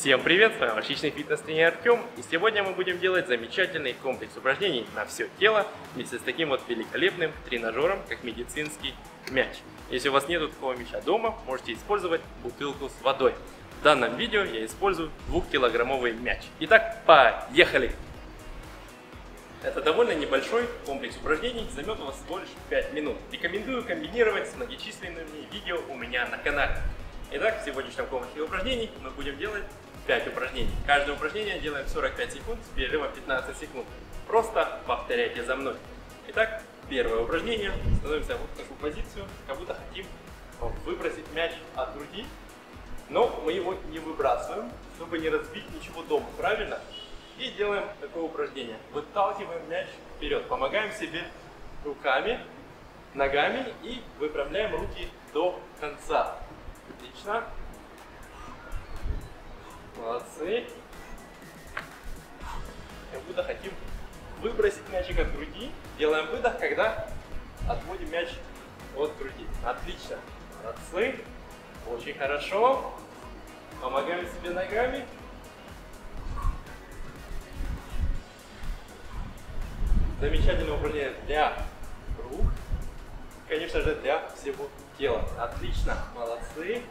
Всем привет, с вами ваш личный фитнес-тренер Артем, и сегодня мы будем делать замечательный комплекс упражнений на все тело вместе с таким вот великолепным тренажером, как медицинский мяч. Если у вас нету такого мяча дома, можете использовать бутылку с водой. В данном видео я использую 2-килограммовый мяч. Итак, поехали! Это довольно небольшой комплекс упражнений, займет у вас всего лишь 5 минут. Рекомендую комбинировать с многочисленными видео у меня на канале. Итак, в сегодняшнем комплексе упражнений мы будем делать 5 упражнений. Каждое упражнение делаем 45 секунд с перерывом 15 секунд. Просто повторяйте за мной. Итак, первое упражнение. Становимся в такую позицию, как будто хотим выбросить мяч от груди, но мы его не выбрасываем, чтобы не разбить ничего дома, правильно? И делаем такое упражнение. Выталкиваем мяч вперед, помогаем себе руками, ногами и выпрямляем руки до конца. Отлично. Молодцы. Как будто хотим выбросить мячик от груди. Делаем выдох, когда отводим мяч от груди. Отлично. Молодцы. Очень хорошо. Помогаем себе ногами. Замечательное упражнение для рук. Конечно же, для всего тела. Отлично. Молодцы.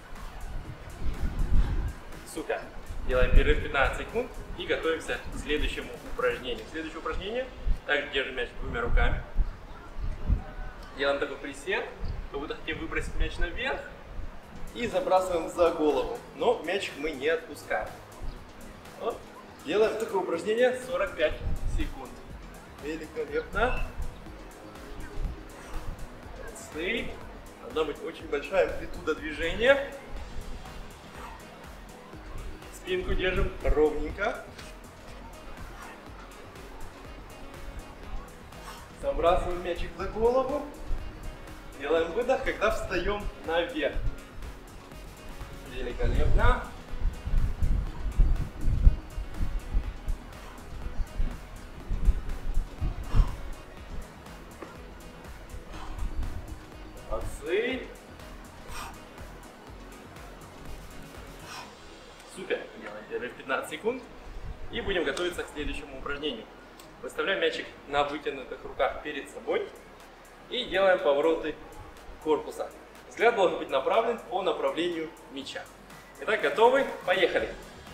Супер. Делаем перерыв 15 секунд и готовимся к следующему упражнению. Следующее упражнение. Также держим мяч двумя руками. Делаем такой присед. Как будто хотим выбросить мяч наверх. И забрасываем за голову. Но мяч мы не отпускаем. Вот. Делаем такое упражнение 45 секунд. Великолепно. Молодцы. Должна быть очень большая амплитуда движения. Спинку держим ровненько. Забрасываем мячик за голову. Делаем выдох, когда встаем наверх. Великолепно. Молодцы. Супер. Делаем перерыв 15 секунд. И будем готовиться к следующему упражнению. Выставляем мячик на вытянутых руках перед собой. И делаем повороты корпуса. Взгляд должен быть направлен по направлению мяча. Итак, готовы? Поехали.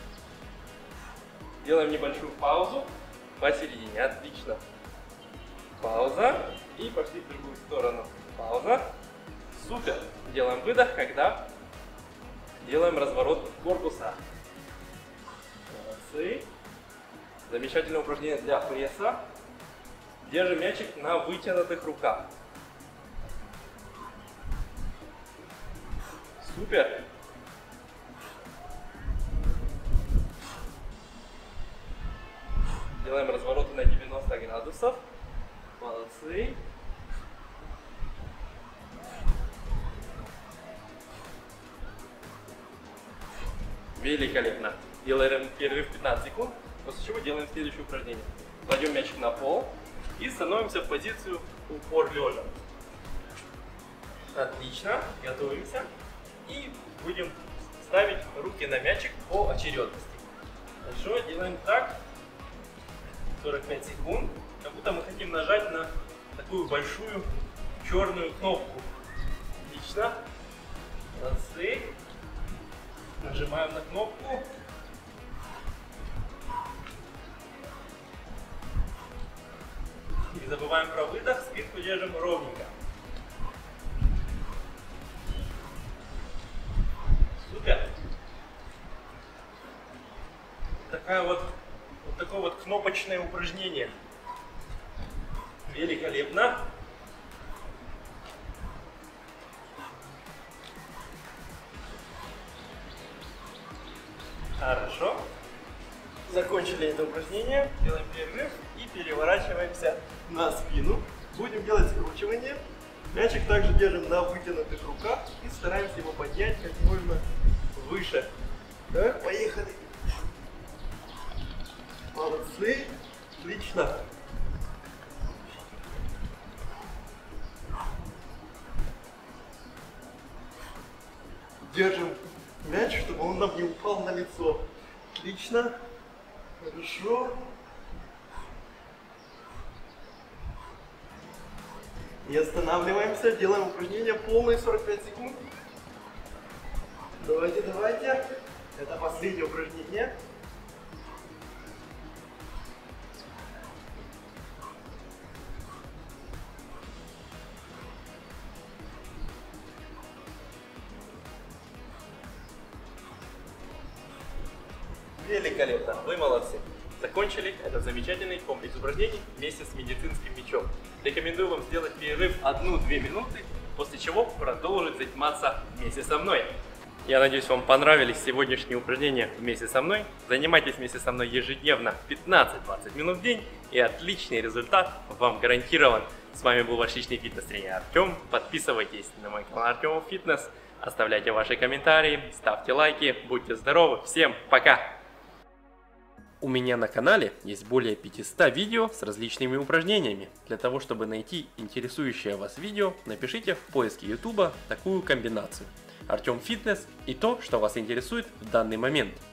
Делаем небольшую паузу посередине. Отлично. Пауза. И пошли в другую сторону. Пауза. Супер. Делаем выдох, когда делаем разворот корпуса. Молодцы. Замечательное упражнение для пресса. Держим мячик на вытянутых руках. Супер. Делаем развороты на 90 градусов. Молодцы. Великолепно. Делаем перерыв 15 секунд, после чего делаем следующее упражнение. Кладем мячик на пол и становимся в позицию упор лежа. Отлично. Готовимся. И будем ставить руки на мячик по очередности. Хорошо. Делаем так. 45 секунд. Как будто мы хотим нажать на такую большую черную кнопку. Отлично. Молодцы. Нажимаем на кнопку. Не забываем про выдох, спинку держим ровненько. Супер. Такое вот кнопочное упражнение. Великолепно. Хорошо. Закончили это упражнение. Делаем перерыв и переворачиваемся на спину. Будем делать скручивание. Мячик также держим на вытянутых руках и стараемся его поднять как можно выше. Так, поехали. Молодцы. Отлично. Держим мяч, чтобы он нам не упал на лицо. Отлично. Хорошо. Не останавливаемся, делаем упражнение полные 45 секунд. Давайте, давайте. Это последнее упражнение. Великолепно, вы молодцы. Закончили этот замечательный комплекс упражнений вместе с медицинским мячом. Рекомендую вам сделать перерыв 1-2 минуты, после чего продолжить заниматься вместе со мной. Я надеюсь, вам понравились сегодняшние упражнения вместе со мной. Занимайтесь вместе со мной ежедневно 15-20 минут в день, и отличный результат вам гарантирован. С вами был ваш личный фитнес-тренер Артем. Подписывайтесь на мой канал Артемов Фитнес, оставляйте ваши комментарии, ставьте лайки, будьте здоровы, всем пока! У меня на канале есть более 500 видео с различными упражнениями. Для того, чтобы найти интересующее вас видео, напишите в поиске YouTube такую комбинацию: Артем Фитнес и то, что вас интересует в данный момент.